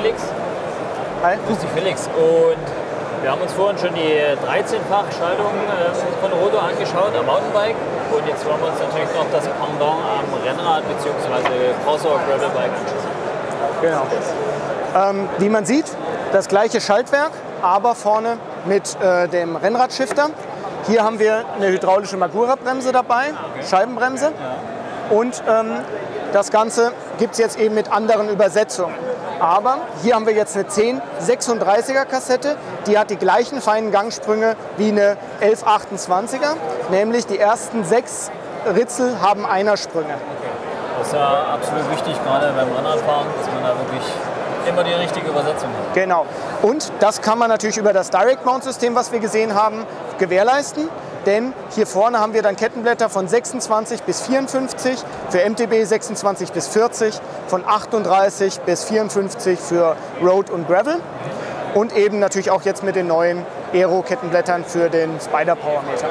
Felix. Hi. Grüß dich, Felix. Und wir haben uns vorhin schon die 13-fach-Schaltung von Rotor angeschaut am Mountainbike. Und jetzt wollen wir uns natürlich noch das Pendant am Rennrad bzw. Crossover Gravelbike anschauen. Genau. Wie man sieht, das gleiche Schaltwerk, aber vorne mit dem Rennradshifter. Hier haben wir eine hydraulische Magura-Bremse dabei, Scheibenbremse. Ja. Und das Ganze gibt es jetzt eben mit anderen Übersetzungen. Aber hier haben wir jetzt eine 1036er Kassette, die hat die gleichen feinen Gangsprünge wie eine 1128er, nämlich die ersten 6 Ritzel haben Einersprünge. Okay. Das ist ja absolut wichtig, gerade beim Rennradfahren, dass man da wirklich immer die richtige Übersetzung hat. Genau. Und das kann man natürlich über das Direct-Mount-System, was wir gesehen haben, gewährleisten. Denn hier vorne haben wir dann Kettenblätter von 26 bis 54, für MTB 26 bis 40, von 38 bis 54 für Road und Gravel. Und eben natürlich auch jetzt mit den neuen Aero-Kettenblättern für den Spider Power Meter.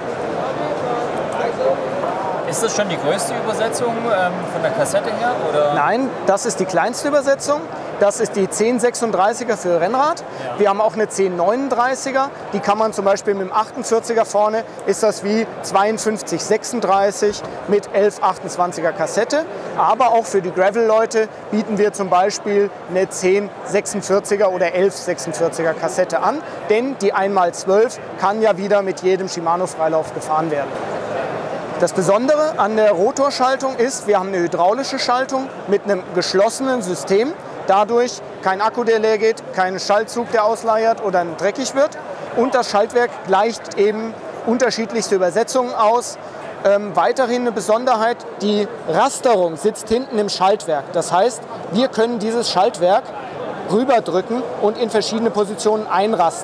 Ist das schon die größte Übersetzung von der Kassette her? Oder? Nein, das ist die kleinste Übersetzung. Das ist die 1036er für Rennrad. Ja. Wir haben auch eine 1039er. Die kann man zum Beispiel mit dem 48er vorne, ist das wie 5236 mit 1128er Kassette. Aber auch für die Gravel-Leute bieten wir zum Beispiel eine 1046er oder 1146er Kassette an. Denn die 1x12 kann ja wieder mit jedem Shimano-Freilauf gefahren werden. Das Besondere an der Rotorschaltung ist, wir haben eine hydraulische Schaltung mit einem geschlossenen System. Dadurch kein Akku, der leer geht, kein Schaltzug, der ausleiert oder dreckig wird. Und das Schaltwerk gleicht eben unterschiedlichste Übersetzungen aus. Weiterhin eine Besonderheit, die Rasterung sitzt hinten im Schaltwerk. Das heißt, wir können dieses Schaltwerk rüberdrücken und in verschiedene Positionen einrasten.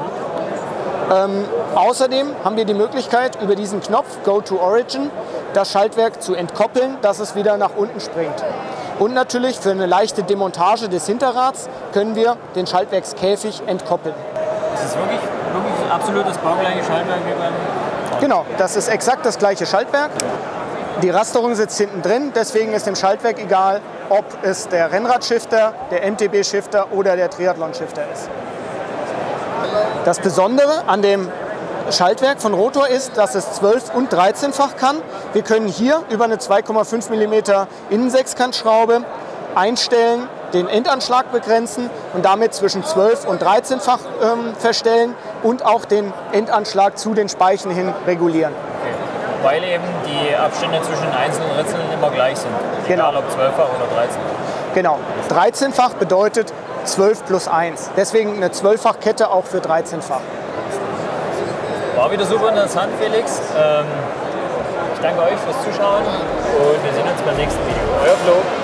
Außerdem haben wir die Möglichkeit, über diesen Knopf Go to Origin das Schaltwerk zu entkoppeln, dass es wieder nach unten springt. Und natürlich für eine leichte Demontage des Hinterrads können wir den Schaltwerkskäfig entkoppeln. Das ist wirklich absolutes baugleiche Schaltwerk wie beim Auto. Genau, das ist exakt das gleiche Schaltwerk. Die Rasterung sitzt hinten drin, deswegen ist dem Schaltwerk egal, ob es der Rennradshifter, der MTB-Shifter oder der Triathlon-Shifter ist. Das Besondere an dem Schaltwerk von Rotor ist, dass es 12- und 13-fach kann. Wir können hier über eine 2,5 mm Innensechskantschraube einstellen, den Endanschlag begrenzen und damit zwischen 12- und 13-fach verstellen und auch den Endanschlag zu den Speichen hin regulieren. Okay. Weil eben die Abstände zwischen den einzelnen Ritzeln immer gleich sind. Genau. Egal ob 12-fach oder 13-fach. Genau. 13-fach bedeutet 12 plus 1. Deswegen eine 12-fach Kette auch für 13-fach. War wieder super interessant, Felix. Ich danke euch fürs Zuschauen und wir sehen uns beim nächsten Video. Euer Flo.